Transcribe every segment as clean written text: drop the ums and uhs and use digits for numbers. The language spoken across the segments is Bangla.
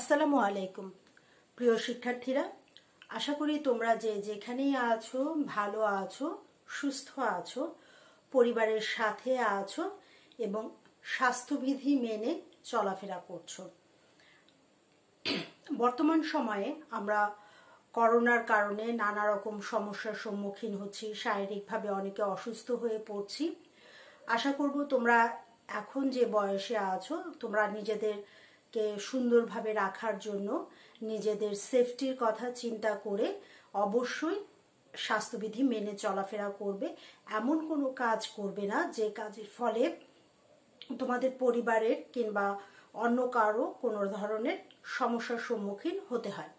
আসসালামু আলাইকুম প্রিয় শিক্ষার্থীরা, আশা করি তোমরা যে যেখানেই আছো ভালো আছো, সুস্থ আছো, পরিবারের সাথে আছো এবং স্বাস্থ্যবিধি মেনে চলাফেরা করছো। বর্তমান সময়ে আমরা করোনার কারণে নানা রকম সমস্যার সম্মুখীন হচ্ছি, শারীরিকভাবে অনেকে অসুস্থ হয়ে পড়ছি। আশা করব তোমরা এখন যে বয়সে আছো তোমরা নিজেদেরকে সুন্দরভাবে রাখার জন্য নিজেদের সেফটির কথা চিন্তা করে অবশ্যই স্বাস্থ্যবিধি মেনে চলাফেরা করবে। এমন কোনো কাজ করবে না যে কাজের ফলে তোমাদের পরিবারের কিংবা অন্য কারো কোনো ধরনের সমস্যার সম্মুখীন হতে হয়।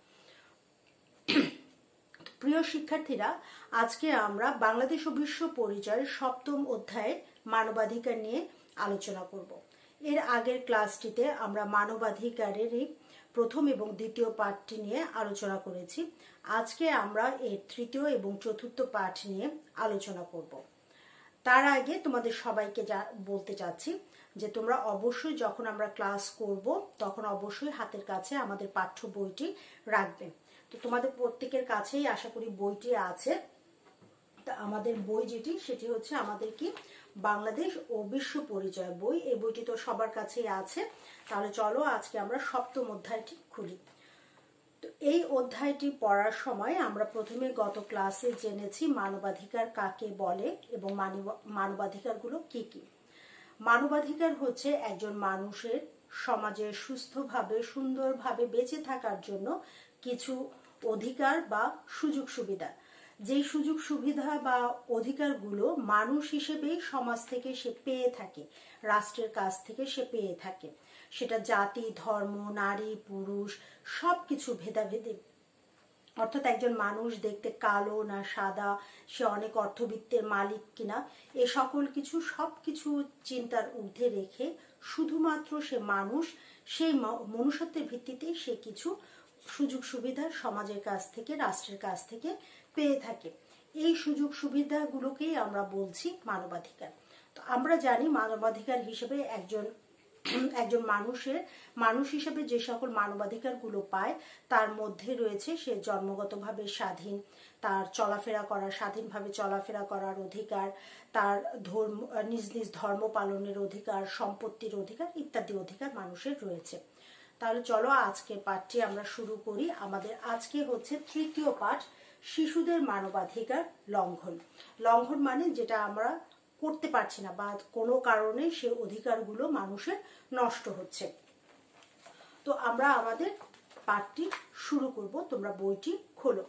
প্রিয় শিক্ষার্থীরা, আজকে আমরা বাংলাদেশ ও বিশ্ব পরিচয়ের ৭ম অধ্যায়ের মানবাধিকার নিয়ে আলোচনা করব। এর আগের ক্লাসটিতে আমরা মানবাধিকারের প্রথম এবং দ্বিতীয় পাঠটি নিয়ে আলোচনা করেছি। আজকে আমরা এর তৃতীয় এবং চতুর্থ পাঠ নিয়ে আলোচনা করব। তার আগে তোমাদের সবাইকে বলতে চাচ্ছি যে তোমরা অবশ্যই যখন আমরা ক্লাস করব তখন অবশ্যই হাতের কাছে আমাদের পাঠ্য বইটি রাখবে। তো তোমাদের প্রত্যেকের কাছেই আশা করি বইটি আছে। তা আমাদের বই যেটি সেটি হচ্ছে আমাদের কি বাংলাদেশ ও বিশ্ব পরিচয় বই। এই বইটি তো সবার কাছেই আছে। তাহলে চলো আজকে আমরা ৭ম অধ্যায়টি খুলি। তো এই অধ্যায়টি পড়ার সময় আমরা প্রথমে গত ক্লাসে জেনেছি মানবাধিকার কাকে বলে এবং মানবাধিকারগুলো কি কি। মানবাধিকার হচ্ছে একজন মানুষের সমাজে সুস্থভাবে সুন্দরভাবে বেঁচে থাকার জন্য কিছু অধিকার বা সুযোগ সুবিধা। যেই সুযোগ সুবিধা বা অধিকারগুলো মানুষ হিসেবেই সমাজ থেকে সে পেয়ে থাকে, রাষ্ট্রের কাছ থেকে সে পেয়ে থাকে। সেটা জাতি, ধর্ম, নারী, পুরুষ সবকিছু ভেদাভেদে। অর্থাৎ একজন মানুষ দেখতে কালো না সাদা, সে অনেক অর্থবিত্তের মালিক কিনা, এ সকল কিছু সবকিছু চিন্তার ঊর্ধ্বে রেখে শুধুমাত্র সে মানুষ, সেই মনুষ্যত্বের ভিত্তিতেই সে কিছু সুযোগ সুবিধা সমাজের কাছ থেকে, রাষ্ট্রের কাছ থেকে পেয়ে থাকে। এই সুযোগ সুবিধাগুলোকেই আমরা বলছি মানবাধিকার। তো আমরা জানি মানবাধিকার হিসেবে একজন মানুষ হিসেবে যে সকল মানবাধিকারগুলো পায় তার মধ্যে রয়েছে সে জন্মগতভাবে স্বাধীন, তার স্বাধীনভাবে চলাফেরা করার অধিকার, তার নিজ নিজ ধর্ম পালনের অধিকার, সম্পত্তির অধিকার ইত্যাদি অধিকার মানুষের রয়েছে। তাহলে চলো আজকের পাঠটি আমরা শুরু করি। আমাদের আজকে হচ্ছে তৃতীয় পাঠ, শিশুদের মানবাধিকার লঙ্ঘন। লঙ্ঘন মানে যেটা আমরা করতে পারছি না বা কোনো কারণে সে অধিকারগুলো মানুষের নষ্ট হচ্ছে। তো আমরা আমাদের পাঠটি শুরু করব। তোমরা বইটি খোলো।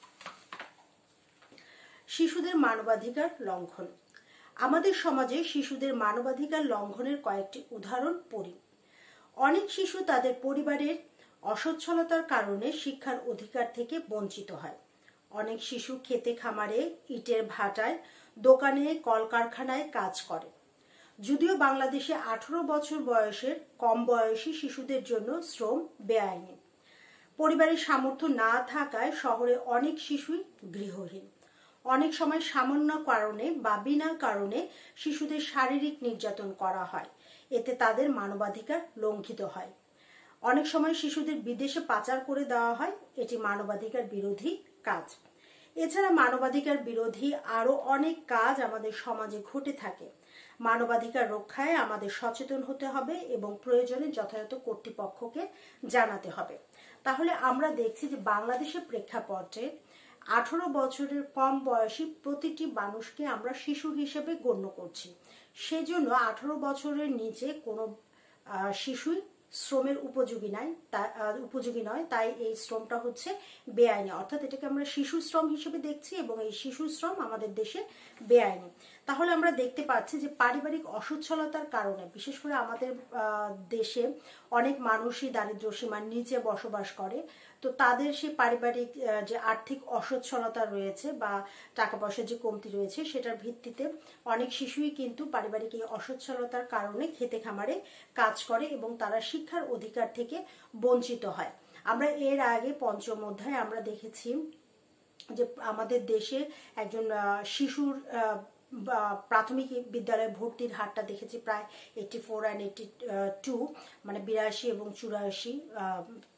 শিশুদের মানবাধিকার লঙ্ঘন। আমাদের সমাজে শিশুদের মানবাধিকার লঙ্ঘনের কয়েকটি উদাহরণ পড়ি। অনেক শিশু তাদের পরিবারের অসচ্ছলতার কারণে শিক্ষার অধিকার থেকে বঞ্চিত হয়। অনেক শিশু খেতে খামারে, ইটের ভাটায়, দোকানে, কলকারখানায় কাজ করে। যদিও বাংলাদেশে 18 বছর বয়সের কম বয়সী শিশুদের জন্য শ্রম বেআইনি। পরিবারের সামর্থ্য না থাকায় শহরে অনেক শিশুই গৃহহীন। অনেক সময় সামান্য কারণে বা বিনা কারণে শিশুদের শারীরিক নির্যাতন করা হয়। এতে তাদের মানবাধিকার লঙ্ঘিত হয়। অনেক সময় শিশুদের বিদেশে পাচার করে দেওয়া হয়। এটি মানবাধিকার বিরোধী কাজ। এছাড়া মানবাধিকার বিরোধী আরো অনেক কাজ আমাদের সমাজে ঘটে থাকে। মানবাধিকার রক্ষায় আমাদের সচেতন হতে হবে এবং প্রয়োজনে যথাযথ কর্তৃপক্ষকে জানাতে হবে। তাহলে আমরা দেখছি যে বাংলাদেশের প্রেক্ষাপটে 18 বছরের কম বয়সী প্রতিটি মানুষকে আমরা শিশু হিসেবে গণ্য করছি। সেজন্য 18 বছরের নিচে কোনো শিশুই শ্রমের উপযোগী নয়। তাই এই শ্রমটা হচ্ছে বেআইনি, অর্থাৎ এটাকে আমরা শিশু শ্রম হিসেবে দেখছি এবং এই শিশু শ্রম আমাদের দেশে বেআইনি। তাহলে আমরা দেখতে পাচ্ছি যে পারিবারিক অসচ্ছলতার কারণে, বিশেষ করে আমাদের দেশে অনেক মানুষই দারিদ্র্য সীমার নিচে বসবাস করে। তো তাদের সেই পারিবারিক যে আর্থিক অসচ্ছলতা রয়েছে বা টাকা পয়সার যে কমতি রয়েছে সেটার ভিত্তিতে অনেক শিশুই কিন্তু পারিবারিক এই অসচ্ছলতার কারণে খেতে খামারে কাজ করে এবং তারা শিক্ষার অধিকার থেকে বঞ্চিত হয়। আমরা এর আগে ৫ম অধ্যায়ে আমরা দেখেছি যে আমাদের দেশে একজন শিশুর প্রাথমিক বিদ্যালয়ে ভর্তির হারটা দেখেছি প্রায় 84 and 82, মানে 82 এবং 84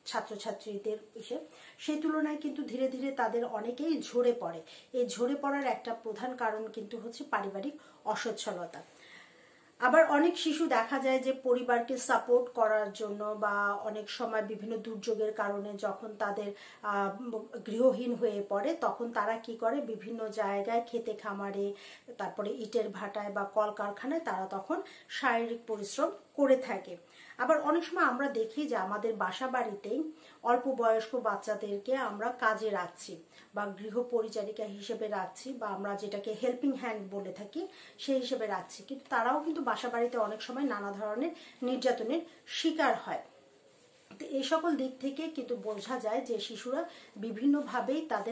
ছাত্রছাত্রীদের হিসেব, সেই তুলনায় কিন্তু ধীরে ধীরে তাদের অনেকেই ঝরে পড়ে। এই ঝরে পড়ার একটা প্রধান কারণ কিন্তু হচ্ছে পারিবারিক অসচ্ছলতা। আবার অনেক শিশু দেখা যায় যে পরিবারকে সাপোর্ট করার জন্য বা অনেক সময় বিভিন্ন দুর্যোগের কারণে যখন তাদের গৃহহীন হয়ে পড়ে, তখন তারা কি করে, বিভিন্ন জায়গায় খেতে খামারে, তারপরে ইটের ভাটায় বা কলকারখানায় তারা তখন শারীরিক পরিশ্রম করে থাকে। আবার অনেক সময় আমরা দেখি যে আমাদের বাসা বাড়িতেই অল্প বয়স্ক বাচ্চাদেরকে আমরা কাজে রাখছি বা গৃহ পরিচারিকা হিসেবে রাখছি, বা আমরা যেটাকে হেল্পিং হ্যান্ড বলে থাকি সেই হিসেবে রাখছি, কিন্তু তারাও কিন্তু বাসা বাড়িতে অনেক সময় নানা ধরনের নির্যাতনের শিকার হয়। তো এই সকল দিক থেকে কিন্তু বোঝা যায় যে শিশুরা বিভিন্নভাবেই তাদের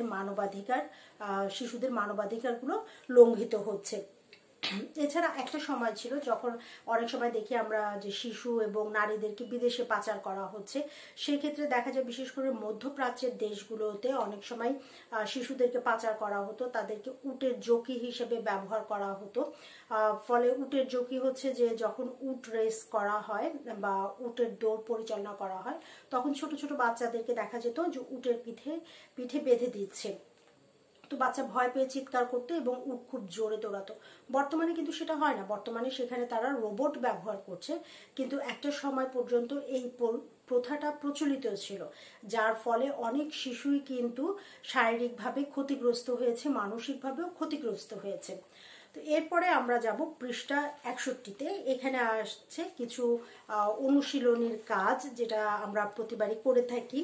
শিশুদের মানবাধিকারগুলো লঙ্ঘিত হচ্ছে। এছাড়া একটা সময় ছিল যখন অনেক সময় দেখি আমরা যে শিশু এবং নারীদেরকে বিদেশে পাচার করা হচ্ছে। সেক্ষেত্রে দেখা যায় বিশেষ করে মধ্যপ্রাচ্যের দেশগুলোতে অনেক সময় শিশুদেরকে পাচার করা হতো, তাদেরকে উটের জকি হিসেবে ব্যবহার করা হতো। ফলে উটের জকি হচ্ছে যে যখন উট রেস করা হয় বা উটের দৌড় পরিচালনা করা হয়, তখন ছোট ছোট বাচ্চাদেরকে দেখা যেত যে উটের পিঠে বেঁধে দিচ্ছে। তো বাচ্চা ভয় পেয়ে চিৎকার করতো এবং উট খুব জোরে দৌড়াতো। বর্তমানে কিন্তু সেটা হয় না, বর্তমানে সেখানে তারা রোবট ব্যবহার করছে। কিন্তু একটা সময় পর্যন্ত এই প্রথাটা প্রচলিত ছিল, যার ফলে অনেক শিশুই কিন্তু শারীরিকভাবে ক্ষতিগ্রস্ত হয়েছে, মানসিকভাবেও ক্ষতিগ্রস্ত হয়েছে। তো এরপরে আমরা যাব পৃষ্ঠা 61-তে। এখানে আসছে কিছু অনুশীলনীর কাজ, যেটা আমরা প্রতিবারই করে থাকি।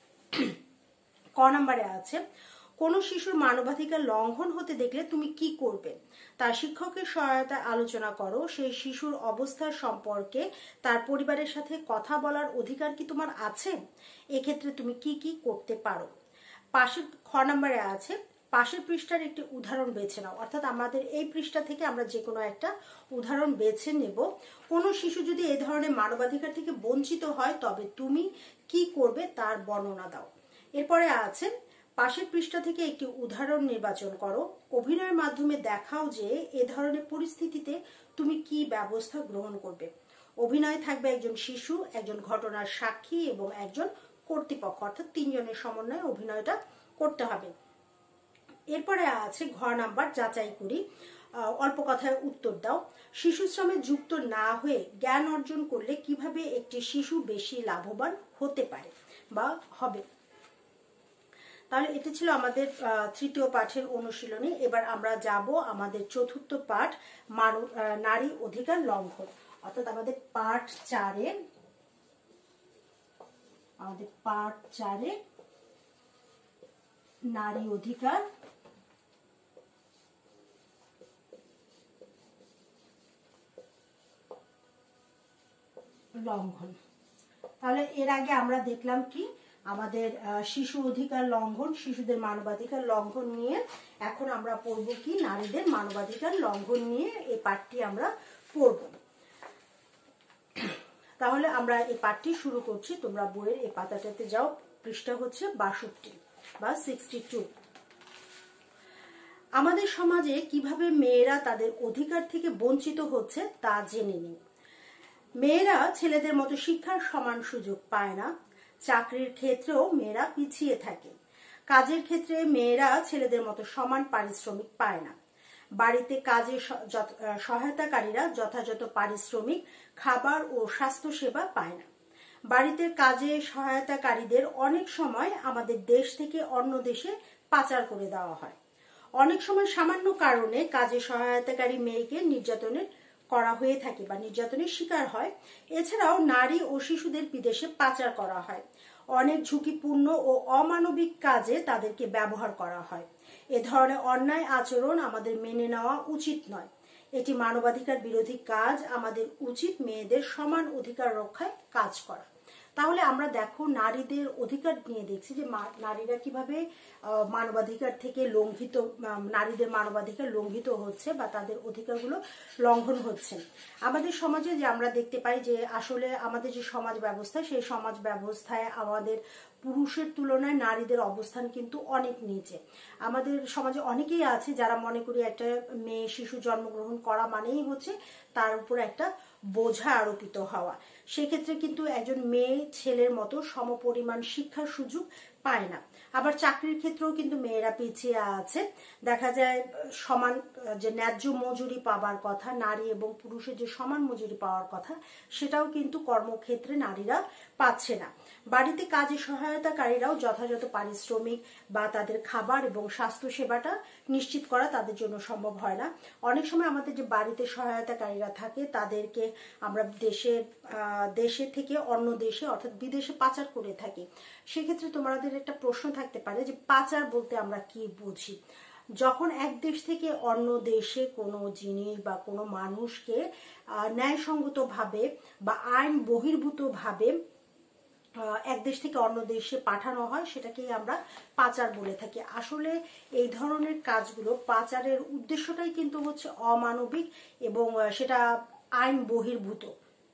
ক নম্বরে আছে, কোনো শিশুর মানবাধিকার লঙ্ঘন হতে দেখলে তুমি কি করবে? তার শিক্ষকের সহায়তায় আলোচনা করো। সেই শিশুর অবস্থা সম্পর্কে তার পরিবারের সাথে কথা বলার অধিকার কি তোমার আছে? এক্ষেত্রে তুমি কি কি করতে পারো? পাশের খ নম্বরে আছে, পাশের পৃষ্ঠার একটি উদাহরণ বেছে নাও। অর্থাৎ আমাদের এই পৃষ্ঠা থেকে আমরা যে কোনো একটা উদাহরণ বেছে নেব। কোনো শিশু যদি এই ধরনের মানবাধিকার থেকে বঞ্চিত হয় তবে তুমি কি করবে তার বর্ণনা দাও। এরপরে আছে, পাশের পৃষ্ঠা থেকে একটি উদাহরণ নির্বাচন করো। অভিনয়ের মাধ্যমে দেখাও যে এ ধরনের পরিস্থিতিতে তুমি কি ব্যবস্থা গ্রহণ করবে। অভিনয় থাকবে একজন শিশু, একজন ঘটনার সাক্ষী এবং একজন কর্তৃপক্ষ, অর্থাৎ তিনজনের সমন্বয়ে অভিনয়টা করতে হবে। এরপরে আছে ঘ নাম্বার, যাচাই করি। অল্প কথায় উত্তর দাও। শিশু শ্রমে যুক্ত না হয়ে জ্ঞান অর্জন করলে কিভাবে একটি শিশু বেশি লাভবান হতে পারে বা হবে। তাহলে এটা ছিল আমাদের তৃতীয় পাঠের অনুশীলনী। এবার আমরা যাব আমাদের চতুর্থ পাঠ, নারী অধিকার লঙ্ঘন। অর্থাৎ আমাদের পাঠ 4-এ নারী অধিকার লঙ্ঘন। তাহলে এর আগে আমরা দেখলাম কি, আমাদের শিশু অধিকার লঙ্ঘন, শিশুদের মানবাধিকার লঙ্ঘন নিয়ে। এখন আমরা পড়ব কি, নারীদের মানবাধিকার লঙ্ঘন নিয়ে এই পাঠটি আমরা পড়ব। তাহলে আমরা এই পাঠটি শুরু করছি। তোমরা বইয়ের এই পাতাটাতে যাও, পৃষ্ঠা হচ্ছে 62 বা 62। আমাদের সমাজে কিভাবে মেয়েরা তাদের অধিকার থেকে বঞ্চিত হচ্ছে তা জেনে নিই। মেয়েরা ছেলেদের মতো শিক্ষার সমান সুযোগ পায় না। চাকরির ক্ষেত্রেও মেয়েরা পিছিয়ে থাকে। কাজের ক্ষেত্রে মেয়েরা ছেলেদের মতো সমান পারিশ্রমিক পায় না। বাড়িতে কাজে সহায়তাকারীরা যথাযথ পারিশ্রমিক, খাবার ও স্বাস্থ্যসেবা পায় না। বাড়িতে কাজে সহায়তাকারীদের অনেক সময় আমাদের দেশ থেকে অন্য দেশে পাচার করে দেওয়া হয়। অনেক সময় সামান্য কারণে কাজে সহায়তাকারী মেয়েকে নির্যাতনের করা হয়ে থাকে বা নির্যাতনের শিকার হয়। এছাড়াও নারী ও শিশুদের বিদেশে পাচার করা হয়। অনেক ঝুঁকিপূর্ণ ও অমানবিক কাজে তাদেরকে ব্যবহার করা হয়। এ ধরনের অন্যায় আচরণ আমাদের মেনে নেওয়া উচিত নয়। এটি মানবাধিকার বিরোধী কাজ। আমাদের উচিত মেয়েদের সমান অধিকার রক্ষায় কাজ করা। তাহলে আমরা দেখো নারীদের অধিকার নিয়ে দেখছি যে নারীরা কিভাবে মানবাধিকার থেকে লঙ্ঘিত, নারীদের মানবাধিকার লঙ্ঘিত হচ্ছে বা তাদের অধিকারগুলো লঙ্ঘন হচ্ছে। আমাদের সমাজে যে আমরা দেখতে পাই যে আসলে আমাদের যে সমাজ ব্যবস্থা, সেই সমাজ ব্যবস্থায় আমাদের পুরুষের তুলনায় নারীদের অবস্থান কিন্তু অনেক নিচে। আমাদের সমাজে অনেকেই আছে যারা মনে করি একটা মেয়ে শিশু জন্মগ্রহণ করা মানেই হচ্ছে তার উপর একটা বোঝা আরোপিত হওয়া। সেক্ষেত্রে কিন্তু একজন মেয়ে ছেলের মতো সমপরিমাণ শিক্ষার সুযোগ পায় না। আবার চাকরির ক্ষেত্রেও কিন্তু মেয়েরা পিছিয়ে আছে। দেখা যায় সমান যে ন্যায্য মজুরি পাবার কথা, নারী এবং পুরুষের যে সমান মজুরি পাওয়ার কথা, সেটাও কিন্তু কর্মক্ষেত্রে নারীরা পাচ্ছে না। বাড়িতে কাজে সহায়তাকারীরাও যথাযথ পারিশ্রমিক বা তাদের খাবার এবং স্বাস্থ্য সেবাটা নিশ্চিত করা তাদের জন্য সম্ভব হয় না। অনেক সময় আমাদের যে বাড়িতে সহায়তাকারীরা থাকে তাদেরকে আমরা দেশে থেকে অন্য দেশে অর্থাৎ বিদেশে পাচার করে থাকি। সেক্ষেত্রে তোমাদের একটা প্রশ্ন থাকতে পারে যে পাচার বলতে আমরা কি বুঝি। যখন এক দেশ থেকে অন্য দেশে কোনো জিনিস বা কোনো মানুষকে ন্যায়সঙ্গতভাবে বা আইন বহির্ভূতভাবে এক দেশ থেকে অন্য দেশে পাঠানো হয়, সেটাকেই আমরা পাচার বলে থাকি। আসলে এই ধরনের কাজগুলো, পাচারের উদ্দেশ্যটাই কিন্তু হচ্ছে অমানবিক এবং সেটা আইন বহির্ভূত।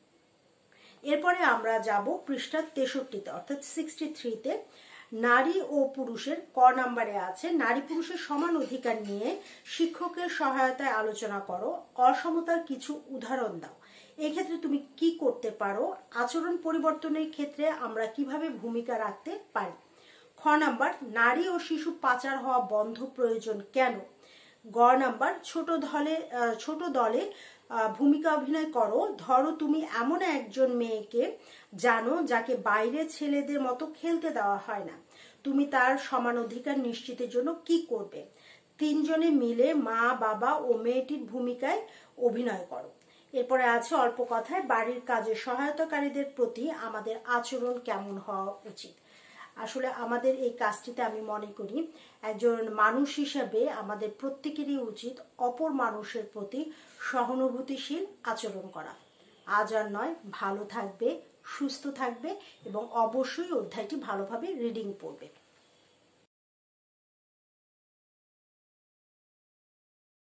এরপরে আমরা যাব পৃষ্ঠা 63-তে অর্থাৎ 63-তে। নারী ও পুরুষের ক নাম্বারে আছে নারী পুরুষের সমান অধিকার নিয়ে শিক্ষকের সহায়তায় আলোচনা করো, অসমতার কিছু উদাহরণ দাও। এক্ষেত্রে তুমি কি করতে পারো, আচরণ পরিবর্তনের ক্ষেত্রে আমরা কিভাবে ভূমিকা রাখতে পারি। খ নাম্বার, নারী ও শিশু পাচার হওয়া বন্ধ প্রয়োজন কেন। গ নাম্বার, ছোট দলে ভূমিকা অভিনয় করো। ধরো তুমি এমন একজন মেয়েকে জানো যাকে বাইরে ছেলেদের মতো খেলতে দেওয়া হয় না, তুমি তার সমান অধিকার নিশ্চিতের জন্য কি করবে। তিনজনে মিলে মা, বাবা ও মেয়েটির ভূমিকায় অভিনয় করো। এরপরে আছে অল্প কথায় বাড়ির কাজে সহায়তাকারীদের প্রতি আমাদের আচরণ কেমন হওয়া উচিত। আসলে আমাদের এই কাজটিতে আমি মনে করি একজন মানুষ হিসেবে আমাদের প্রত্যেকেরই উচিত অপর মানুষের প্রতি সহানুভূতিশীল আচরণ করা। আজ আর নয়, ভালো থাকবে, সুস্থ থাকবে এবং অবশ্যই অধ্যায়টি ভালোভাবে রিডিং পড়বে।